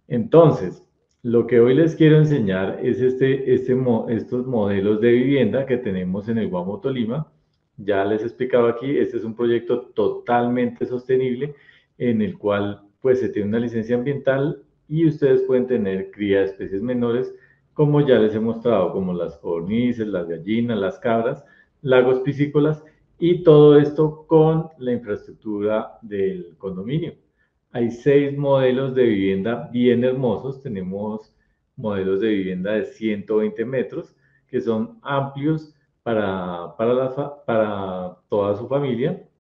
Entonces, lo que hoy les quiero enseñar es estos modelos de vivienda que tenemos en el Guamo Tolima. Ya les he explicado aquí, este es un proyecto totalmente sostenible en el cual pues se tiene una licencia ambiental y ustedes pueden tener cría de especies menores, como ya les he mostrado, como las codornices, las gallinas, las cabras, lagos piscícolas y todo esto con la infraestructura del condominio. Hay 6 modelos de vivienda bien hermosos. Tenemos modelos de vivienda de 120 metros que son amplios para toda su familia.